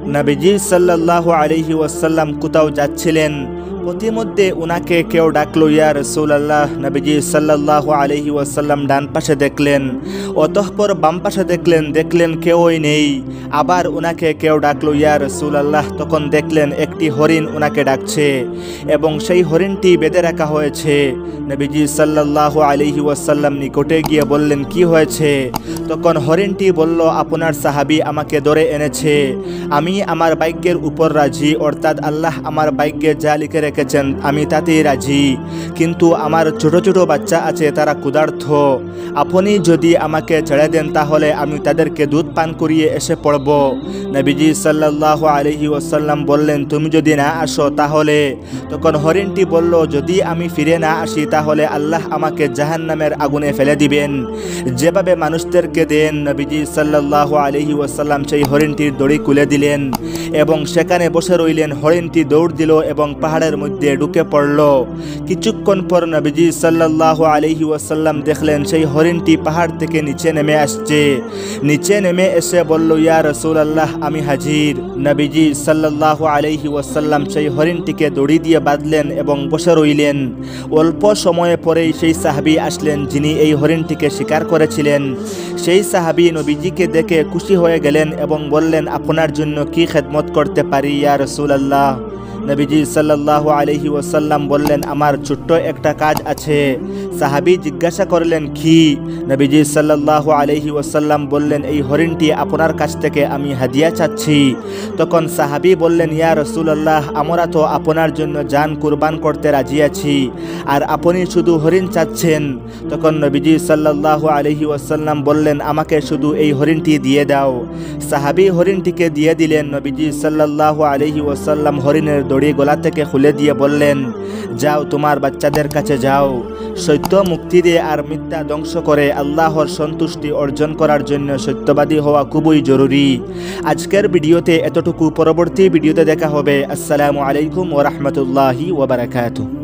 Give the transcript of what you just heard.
নবীজি সাল্লাল্লাহু আলাইহি ওয়াসাল্লাম কোথাও যাচ্ছিলেন, প্রতিমধ্যে উনাকে কেউ ডাকলো, ইয়া রাসূলুল্লাহ। নবীজি সাল্লাল্লাহু আলাইহি ওয়াসাল্লাম ডান পাশে দেখলেন, অতঃপর বাম পাশে দেখলেন কেউই নেই। আবার উনাকে কেউ ডাকলো, ইয়া রাসূলুল্লাহ। তখন দেখলেন একটি হরিণ উনাকে ডাকছে এবং সেই হরিণটি বেঁধে রাখা হয়েছে। নবীজি সাল্লাল্লাহু আলাইহি ওয়াসাল্লাম নিকটে গিয়ে বললেন, কি হয়েছে? তখন হরিণটি বলল, আপনার সাহাবী আমাকে ধরে এনেছে, আমি আমার ভাগ্যের উপর রাজি, অর্থাৎ আল্লাহ আমার ভাগ্যে যা লিখে রেখেছেন আমি তাতেই রাজি, কিন্তু আমার ছোট ছোট বাচ্চা আছে, তারা ক্ষুধার্ত। আপনি যদি আমাকে ছেড়ে দেন তাহলে আমি তাদেরকে দুধ পান করিয়ে এসে পড়ব। নবীজি সাল্লাল্লাহু আলাইহি ওয়াসাল্লাম বললেন, তুমি যদি না আসো তাহলে? তখন হরিণটি বলল, যদি আমি ফিরে না আসি তাহলে আল্লাহ আমাকে জাহান্নামের আগুনে ফেলে দিবেন, যেভাবে মানুষদেরকে দেন। নবীজি সাল্লাল্লাহু আলাইহি ওয়াসাল্লাম সেই হরিণটির দড়ি খুলে দিলেন এবং সেখানে বসে রইলেন। হরিণটি দৌড় দিল এবং পাহাড়ের মধ্যে ঢুকে পড়ল। কিছুক্ষণ পর নবীজি সাল্লাল্লাহু আলাইহি ওয়াসাল্লাম দেখলেন সেই হরিণটি পাহাড় থেকে নিচে নেমে আসছে। নিচে নেমে এসে বলল, ইয়া রাসূলুল্লাহ, আমি হাজির। নবীজি সাল্লাল্লাহু আলাইহি ওয়াসাল্লাম সেই হরিণটিকে দড়ি দিয়ে বাঁধলেন এবং বসে রইলেন। অল্প সময় পরেই সেই সাহাবী আসলেন যিনি এই হরিণটিকে শিকার করেছিলেন। সেই সাহাবী নবীজিকে দেখে খুশি হয়ে গেলেন এবং বললেন, আপনার জন্য কি খেদমত করতে পারি ইয়া রাসূলুল্লাহ? নবীজি সাল্লাল্লাহু আলাইহি ওয়াসাল্লাম বললেন, আমার ছোট্ট একটা কাজ আছে। সাহাবী জিজ্ঞাসা করলেন, কি? নবীজি সাল্লাল্লাহু আলাইহি ওয়াসাল্লাম বললেন, এই হরিণটি আপনার কাছ থেকে আমি হাদিয়া চাচ্ছি। তখন সাহাবী বললেন, ইয়া রাসূলুল্লাহ, আমরা তো আপনার জন্য জান কুরবান করতে রাজি আছি, আর আপনি শুধু হরিণ চাচ্ছেন। তখন নবীজি সাল্লাল্লাহু আলাইহি ওয়াসাল্লাম বললেন, আমাকে শুধু এই হরিণটি দিয়ে দাও। সাহাবী হরিণটিকে দিয়ে দিলেন। নবীজি সাল্লাল্লাহু আলাইহি ওয়াসাল্লাম হরিণের দড়ি গলা থেকে খুলে দিয়ে বললেন, যাও তোমার বাচ্চাদের কাছে যাও। সত্য মুক্তি দিয়ে আর মিথ্যা ধ্বংস করে আল্লাহর সন্তুষ্টি অর্জন করার জন্য সত্যবাদী হওয়া খুবই জরুরি। আজকের ভিডিওতে এতটুকু, পরবর্তী ভিডিওতে দেখা হবে। আসসালামু আলাইকুম ওয়া রাহমাতুল্লাহি ওয়া বারাকাতুহু।